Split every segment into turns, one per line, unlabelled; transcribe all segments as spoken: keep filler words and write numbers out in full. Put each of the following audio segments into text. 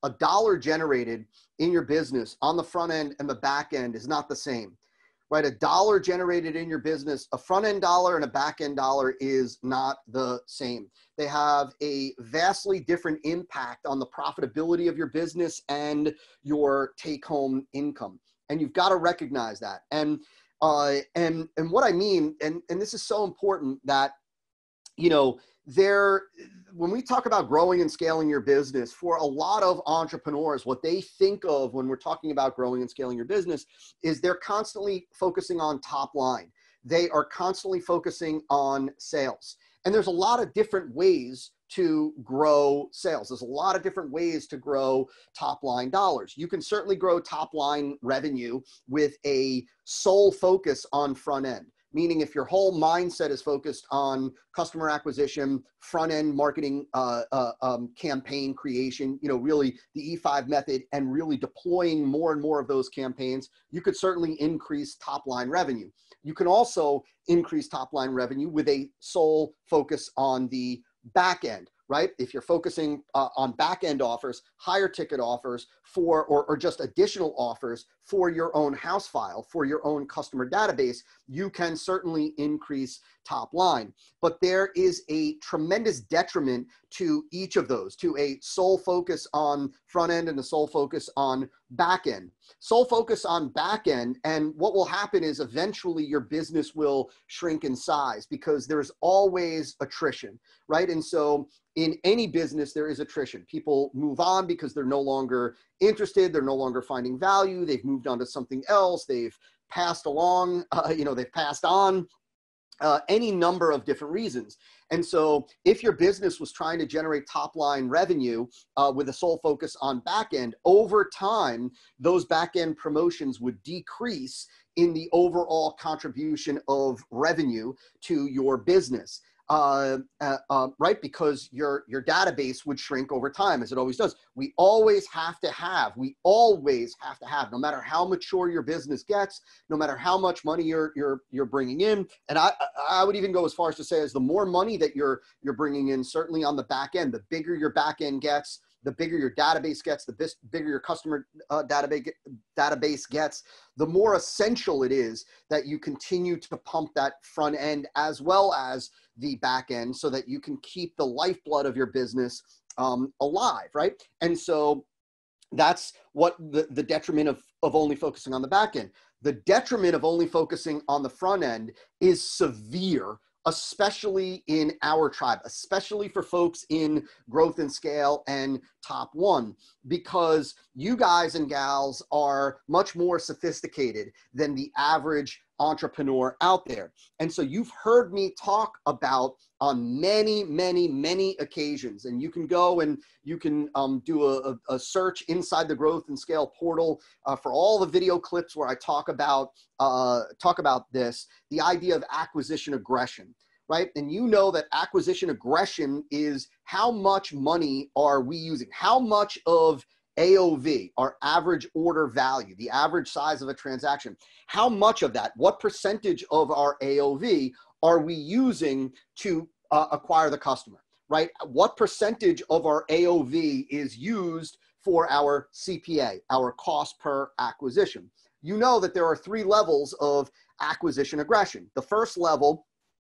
a dollar generated in your business on the front end and the back end is not the same, right? A dollar generated in your business, a front end dollar and a back end dollar is not the same. They have a vastly different impact on the profitability of your business and your take home income. And you've got to recognize that. And, uh, and, and what I mean, and, and this is so important that, you know, there, when we talk about growing and scaling your business, for a lot of entrepreneurs, what they think of when we're talking about growing and scaling your business is they're constantly focusing on top line. They are constantly focusing on sales. And there's a lot of different ways to grow sales. There's a lot of different ways to grow top line dollars. You can certainly grow top line revenue with a sole focus on front end. Meaning if your whole mindset is focused on customer acquisition, front-end marketing uh, uh, um, campaign creation, you know, really the E five method, and really deploying more and more of those campaigns, you could certainly increase top-line revenue. You can also increase top-line revenue with a sole focus on the back end, right? If you're focusing uh, on back-end offers, higher ticket offers for, or, or just additional offers for your own house file, for your own customer database, you can certainly increase top line. But there is a tremendous detriment to each of those, to a sole focus on front end and a sole focus on back end. Sole focus on back end, and what will happen is eventually your business will shrink in size because there's always attrition, right? And so in any business, there is attrition. People move on because they're no longer interested. They're no longer finding value. They've moved on to something else. They've passed along, uh, you know, they've passed on, uh, any number of different reasons. And so if your business was trying to generate top line revenue uh, with a sole focus on back end, over time, those back end promotions would decrease in the overall contribution of revenue to your business. Uh, uh, uh, right? Because your, your database would shrink over time, as it always does. We always have to have, we always have to have, no matter how mature your business gets, no matter how much money you're, you're, you're bringing in. And I, I would even go as far as to say, as the more money that you're, you're bringing in, certainly on the back end, the bigger your back end gets, the bigger your database gets, the bigger your customer uh, database, database gets, the more essential it is that you continue to pump that front end as well as the back end so that you can keep the lifeblood of your business um, alive, right? And so that's what the, the detriment of, of only focusing on the back end. The detriment of only focusing on the front end is severe, especially in our tribe, especially for folks in growth and scale and top one, because you guys and gals are much more sophisticated than the average entrepreneur out there. And so you've heard me talk about on many, many, many occasions, and you can go and you can um, do a, a search inside the Growth and Scale portal uh, for all the video clips where I talk about, uh, talk about this, the idea of acquisition aggression, right? And you know that acquisition aggression is how much money are we using? How much of A O V, our average order value, the average size of a transaction, how much of that, what percentage of our A O V are we using to uh, acquire the customer, right? What percentage of our A O V is used for our C P A, our cost per acquisition? You know that there are three levels of acquisition aggression. The first level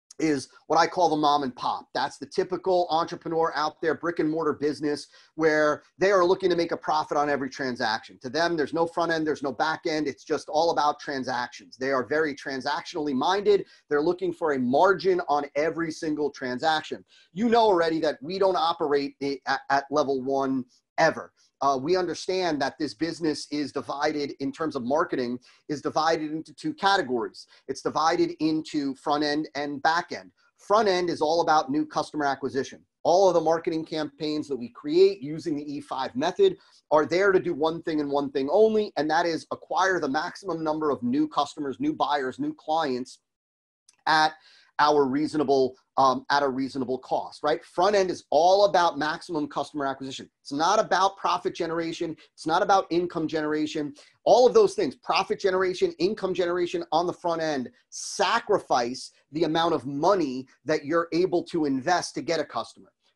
is what I call the mom and pop. That's the typical entrepreneur out there, brick and mortar business, where they are looking to make a profit on every transaction. To them, there's no front end, there's no back end. It's just all about transactions. They are very transactionally minded. They're looking for a margin on every single transaction. You know already that we don't operate at, at level one ever. Uh, we understand that this business is divided in terms of marketing, is divided into two categories. It's divided into front end and back end. Front end is all about new customer acquisition. All of the marketing campaigns that we create using the E five method are there to do one thing and one thing only, and that is acquire the maximum number of new customers, new buyers, new clients at our reasonable, um, at a reasonable cost, right? Front end is all about maximum customer acquisition. It's not about profit generation. It's not about income generation. All of those things, profit generation, income generation on the front end, sacrifice the amount of money that you're able to invest to get a customer,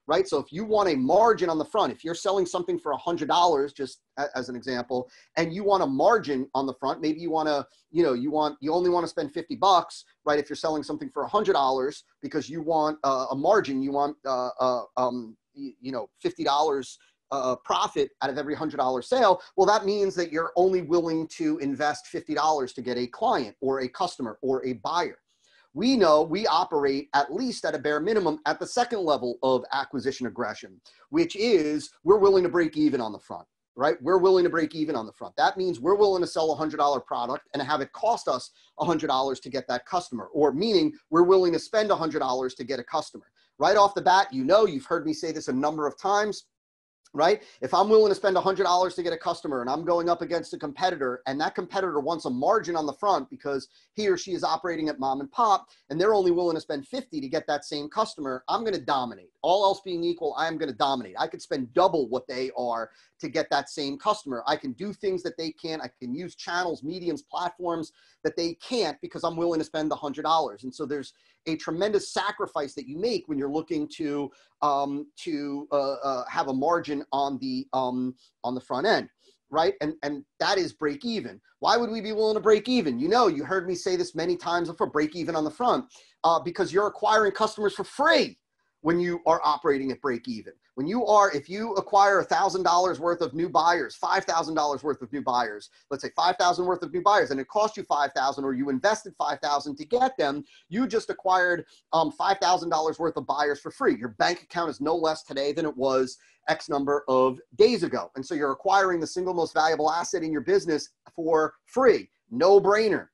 right? So if you want a margin on the front, if you're selling something for one hundred dollars, just as an example, and you want a margin on the front, maybe you want to, you know, you want, you only want to spend fifty bucks, right? If you're selling something for one hundred dollars because you want uh, a margin, you want, uh, uh, um, you, you know, fifty dollars uh, profit out of every one hundred dollar sale. Well, that means that you're only willing to invest fifty dollars to get a client or a customer or a buyer. We know we operate at least at a bare minimum at the second level of acquisition aggression, which is we're willing to break even on the front, right? We're willing to break even on the front. That means we're willing to sell a one hundred dollar product and have it cost us one hundred dollars to get that customer, or meaning we're willing to spend one hundred dollars to get a customer. Right off the bat, you know, you've heard me say this a number of times, right? If I'm willing to spend one hundred dollars to get a customer and I'm going up against a competitor and that competitor wants a margin on the front because he or she is operating at mom and pop and they're only willing to spend fifty to get that same customer, I'm going to dominate. All else being equal, I am going to dominate. I could spend double what they are to get that same customer. I can do things that they can't. I can use channels, mediums, platforms that they can't because I'm willing to spend the one hundred dollars. And so there's a tremendous sacrifice that you make when you're looking to um, to uh, uh, have a margin on the um, on the front end, right? And and that is break even. Why would we be willing to break even? You know, you heard me say this many times before. Break even on the front uh, because you're acquiring customers for free when you are operating at break even. When you are, if you acquire one thousand dollars worth of new buyers, five thousand dollars worth of new buyers, let's say five thousand dollars worth of new buyers, and it cost you five thousand dollars or you invested five thousand dollars to get them, you just acquired um, five thousand dollars worth of buyers for free. Your bank account is no less today than it was X number of days ago. And so you're acquiring the single most valuable asset in your business for free. No brainer.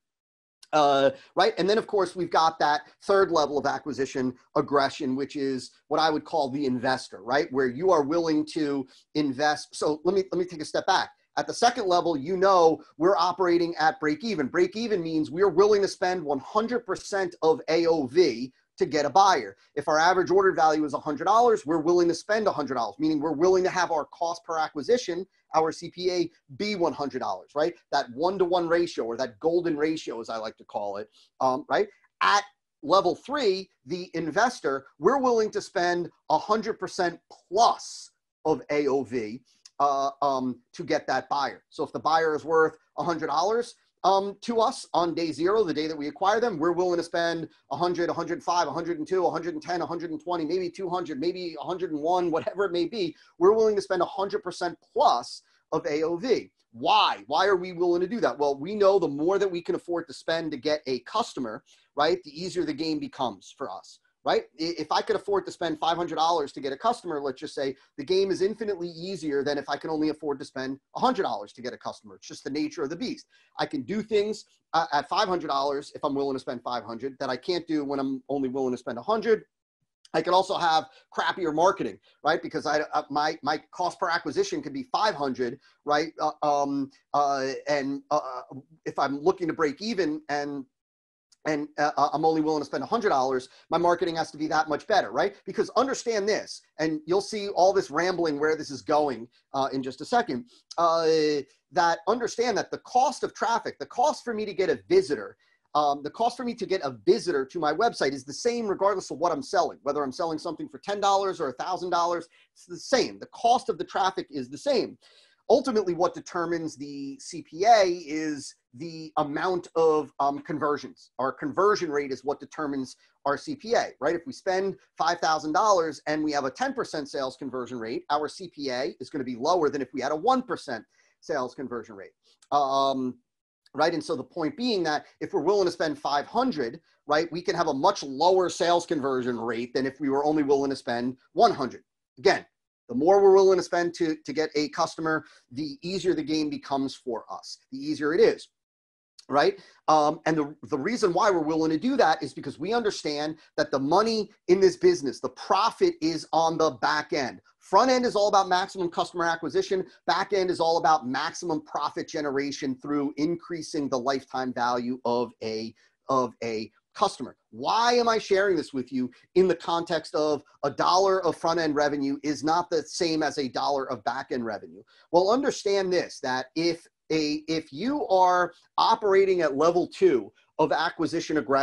Uh, right. And then, of course, we've got that third level of acquisition aggression, which is what I would call the investor, right? Where you are willing to invest. So let me, let me take a step back. At the second level, you know, we're operating at break even. Break even means we're willing to spend one hundred percent of A O V to get a buyer. If our average order value is one hundred dollars, we're willing to spend one hundred dollars, meaning we're willing to have our cost per acquisition, our C P A, be one hundred dollars, right? That one-to-one ratio, or that golden ratio, as I like to call it, um, right? At level three, the investor, we're willing to spend one hundred percent plus of A O V uh, um, to get that buyer. So if the buyer is worth one hundred dollars, Um, to us on day zero, the day that we acquire them, we're willing to spend one hundred, one hundred five, one hundred two, one hundred ten, one hundred twenty, maybe two hundred, maybe one hundred one, whatever it may be. We're willing to spend one hundred percent plus of A O V. Why? Why are we willing to do that? Well, we know the more that we can afford to spend to get a customer, right, the easier the game becomes for us. Right? If I could afford to spend five hundred dollars to get a customer, let's just say, the game is infinitely easier than if I can only afford to spend one hundred dollars to get a customer. It's just the nature of the beast. I can do things uh, at five hundred dollars if I'm willing to spend five hundred dollars that I can't do when I'm only willing to spend one hundred dollars. I can also have crappier marketing, right? Because I, uh, my, my cost per acquisition could be five hundred dollars, right? Uh, um, uh, and uh, if I'm looking to break even and and uh, I'm only willing to spend one hundred dollars, my marketing has to be that much better, right? Because understand this, and you'll see all this rambling where this is going uh, in just a second, uh, that understand that the cost of traffic, the cost for me to get a visitor, um, the cost for me to get a visitor to my website is the same regardless of what I'm selling. Whether I'm selling something for ten dollars or one thousand dollars, it's the same. The cost of the traffic is the same. Ultimately, what determines the C P A is the amount of um, conversions. Our conversion rate is what determines our C P A, right? If we spend five thousand dollars and we have a ten percent sales conversion rate, our C P A is going to be lower than if we had a one percent sales conversion rate, um, right? And so the point being that if we're willing to spend five hundred dollars, right, we can have a much lower sales conversion rate than if we were only willing to spend one hundred dollars. Again, the more we're willing to spend to, to get a customer, the easier the game becomes for us, the easier it is, right? Um, and the, the reason why we're willing to do that is because we understand that the money in this business, the profit is on the back end. Front end is all about maximum customer acquisition. Back end is all about maximum profit generation through increasing the lifetime value of a, of a customer. Why am I sharing this with you in the context of a dollar of front end revenue is not the same as a dollar of back end revenue? Well, understand this, that if a if you are operating at level two of acquisition aggression,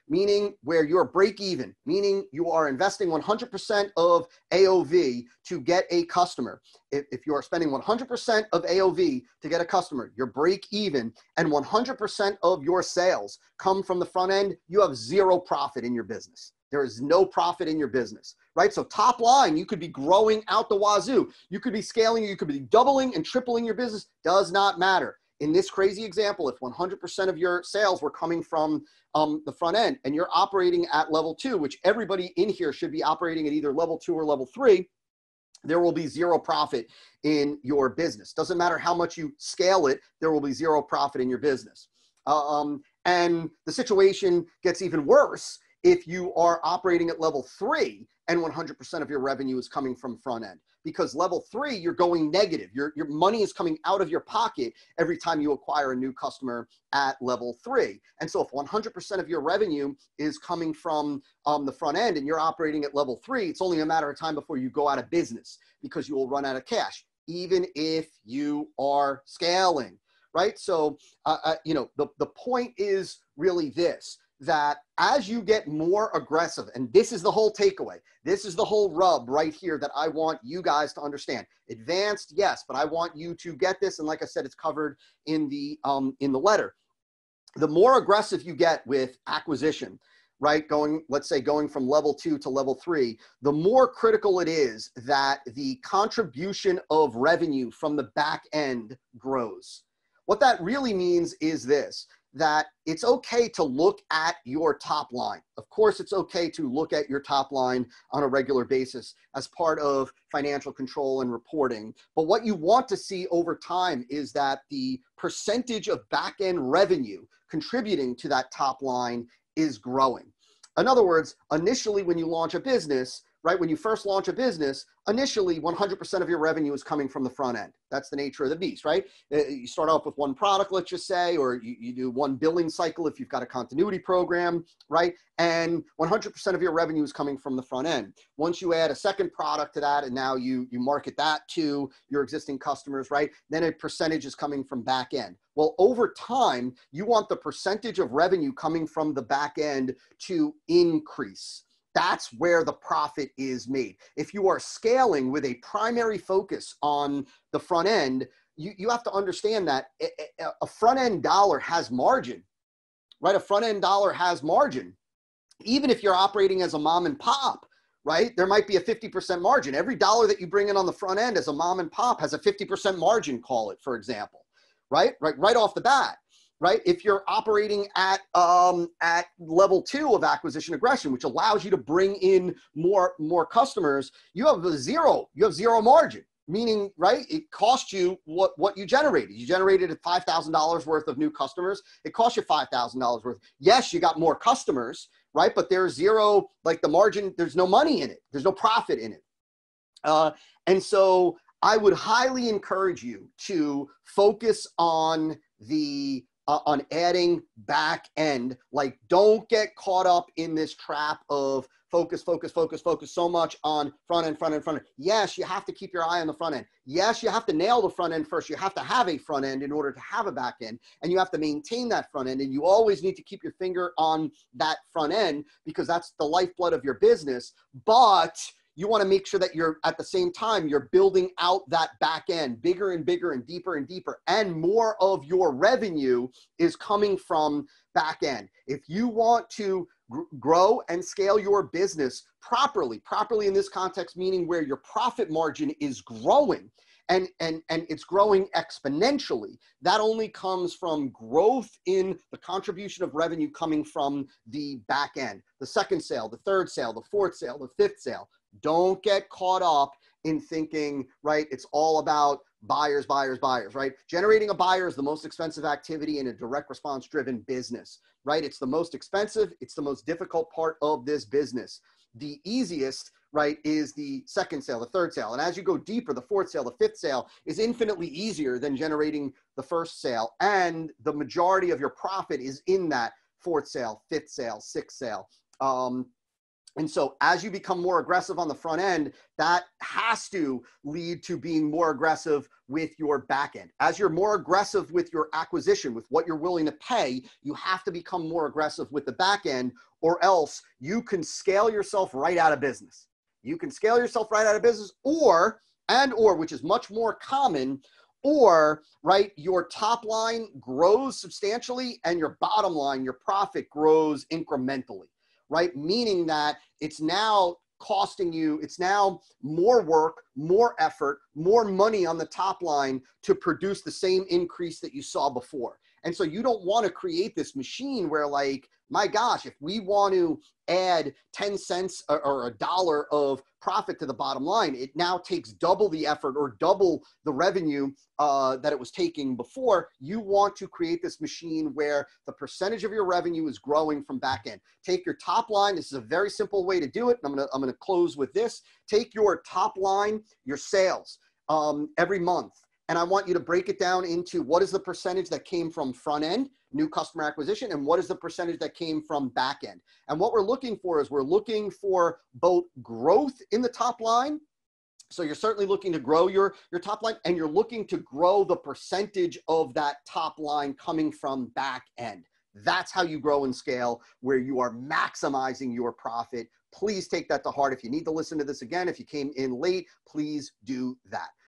meaning where you're break even, meaning you are investing one hundred percent of A O V to get a customer. If, if you are spending one hundred percent of A O V to get a customer, you're break even, and one hundred percent of your sales come from the front end, you have zero profit in your business. There is no profit in your business, right? So top line, you could be growing out the wazoo. You could be scaling, you could be doubling and tripling your business, does not matter. In this crazy example, if one hundred percent of your sales were coming from um, the front end and you're operating at level two, which everybody in here should be operating at either level two or level three, there will be zero profit in your business. Doesn't matter how much you scale it, there will be zero profit in your business. Um, and the situation gets even worse if you are operating at level three and one hundred percent of your revenue is coming from front end. Because level three, you're going negative. Your, your money is coming out of your pocket every time you acquire a new customer at level three. And so if one hundred percent of your revenue is coming from um, the front end and you're operating at level three, it's only a matter of time before you go out of business because you will run out of cash, even if you are scaling, right? So, uh, uh, you know, the, the point is really this, that as you get more aggressive, and this is the whole takeaway, this is the whole rub right here that I want you guys to understand. Advanced, yes, but I want you to get this, and like I said, it's covered in the um, in the letter. The more aggressive you get with acquisition, right, going, let's say going from level two to level three, the more critical it is that the contribution of revenue from the back end grows. What that really means is this, that it's okay to look at your top line. Of course, it's okay to look at your top line on a regular basis as part of financial control and reporting. But what you want to see over time is that the percentage of back-end revenue contributing to that top line is growing. In other words, initially when you launch a business, right, when you first launch a business, initially one hundred percent of your revenue is coming from the front end. That's the nature of the beast, right? You start off with one product, let's just say, or you, you do one billing cycle if you've got a continuity program, right? And one hundred percent of your revenue is coming from the front end. Once you add a second product to that and now you, you market that to your existing customers, right? Then a percentage is coming from back end. Well, over time, you want the percentage of revenue coming from the back end to increase. That's where the profit is made. If you are scaling with a primary focus on the front end, you, you have to understand that a front end dollar has margin, right? A front end dollar has margin. Even if you're operating as a mom and pop, right? There might be a fifty percent margin. Every dollar that you bring in on the front end as a mom and pop has a fifty percent margin, call it, for example, right? Right, right off the bat. Right? If you're operating at um, at level two of acquisition aggression, which allows you to bring in more, more customers, you have a zero, you have zero margin, meaning, right, it cost you what, what you generated. You generated five thousand dollars worth of new customers. It cost you five thousand dollars worth. Yes, you got more customers, right? But there's zero, like the margin, there's no money in it. There's no profit in it. Uh, and so I would highly encourage you to focus on the Uh, on adding back end. Like, don't get caught up in this trap of focus, focus, focus, focus so much on front end, front end, front end. Yes, you have to keep your eye on the front end. Yes, you have to nail the front end first. You have to have a front end in order to have a back end, and you have to maintain that front end. And you always need to keep your finger on that front end because that's the lifeblood of your business. But you want to make sure that you're, at the same time, you're building out that back end bigger and bigger and deeper and deeper, and more of your revenue is coming from back end. If you want to gr- grow and scale your business properly, properly in this context, meaning where your profit margin is growing and, and, and it's growing exponentially, that only comes from growth in the contribution of revenue coming from the back end. The second sale, the third sale, the fourth sale, the fifth sale. Don't get caught up in thinking, right, it's all about buyers, buyers, buyers, right? Generating a buyer is the most expensive activity in a direct response driven business, right? It's the most expensive. It's the most difficult part of this business. The easiest, right, is the second sale, the third sale. And as you go deeper, the fourth sale, the fifth sale is infinitely easier than generating the first sale. And the majority of your profit is in that fourth sale, fifth sale, sixth sale. Um, And so as you become more aggressive on the front end, that has to lead to being more aggressive with your back end. As you're more aggressive with your acquisition, with what you're willing to pay, you have to become more aggressive with the back end, or else you can scale yourself right out of business. You can scale yourself right out of business, or, and or, which is much more common, or, right, your top line grows substantially and your bottom line, your profit grows incrementally. Right? Meaning that it's now costing you, it's now more work, more effort, more money on the top line to produce the same increase that you saw before. And so you don't want to create this machine where, like, my gosh, if we want to add ten cents or, or a dollar of profit to the bottom line, it now takes double the effort or double the revenue uh, that it was taking before. You want to create this machine where the percentage of your revenue is growing from back end. Take your top line. This is a very simple way to do it. I'm going to, I'm going to close with this. Take your top line, your sales um, every month. And I want you to break it down into what is the percentage that came from front end, new customer acquisition, and what is the percentage that came from back end. And what we're looking for is we're looking for both growth in the top line. So you're certainly looking to grow your, your top line, and you're looking to grow the percentage of that top line coming from back end. That's how you grow and scale, where you are maximizing your profit. Please take that to heart. If you need to listen to this again, if you came in late, please do that.